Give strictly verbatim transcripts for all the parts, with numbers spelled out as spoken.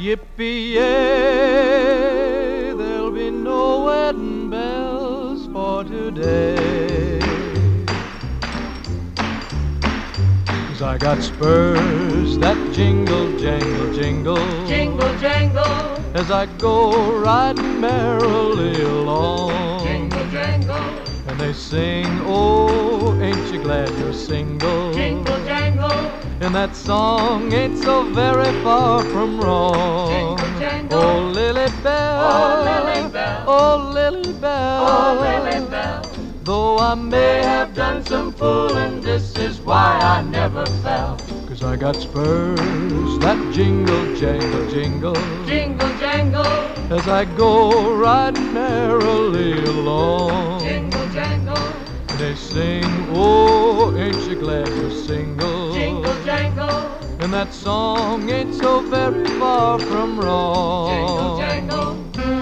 Yippee-yay, there'll be no wedding bells for today. 'Cause I got spurs that jingle, jangle, jingle, Jingle, jangle, as I go riding merrily along. jingle, jangle, And they sing, oh, ain't you glad you're single? jingle, jangle, And that song ain't so very far from wrong. Jingle, jangle. Oh, Lily Bell, Oh, Lily Bell. oh, Lily Bell, oh, Lily Bell. though I may have done some fooling, this is why I never fell. 'Cause I got spurs that jingle, jangle, jingle, Jingle, jangle, as I go riding merrily along. jingle, jangle, They sing, oh, ain't you glad you're single? jingle, jangle, And that song ain't so very far from wrong. jingle, jangle.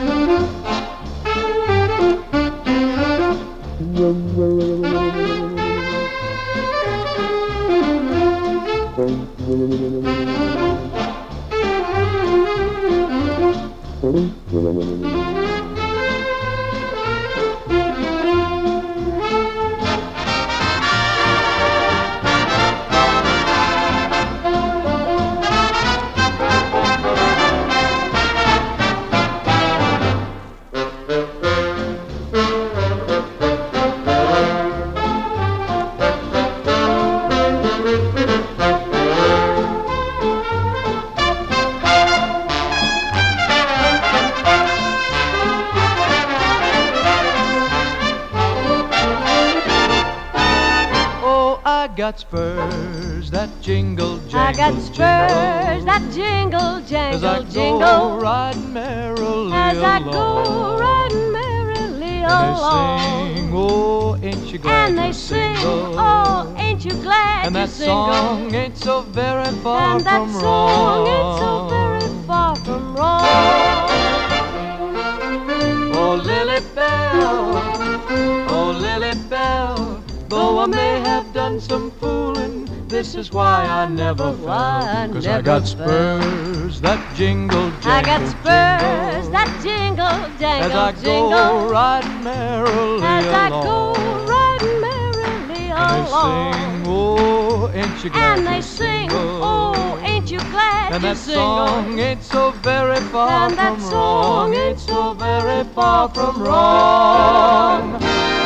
I got spurs that jingle, jangle, I got spurs that jingle, as jangle, I go jingle, riding merrily as I along. go riding merrily And they along. sing, oh, ain't you glad And they you're sing, single? oh, ain't you glad and you're that single? song ain't so very far And that from song wrong. ain't so very far from wrong. Oh, Lily Bell, oh, Lily Bell, though I may have done some fooling, this is why I never Why I fell. 'Cause I never got fell. spurs that jingle, jangle, I got spurs jingle, that jingle, as jangle, I jingle, go riding merrily as I along. go riding merrily And they along. sing, oh, ain't you glad And they you're sing, single? oh, ain't you glad And you're that single? song ain't so very far And that from song wrong. ain't Ain't so very far from wrong.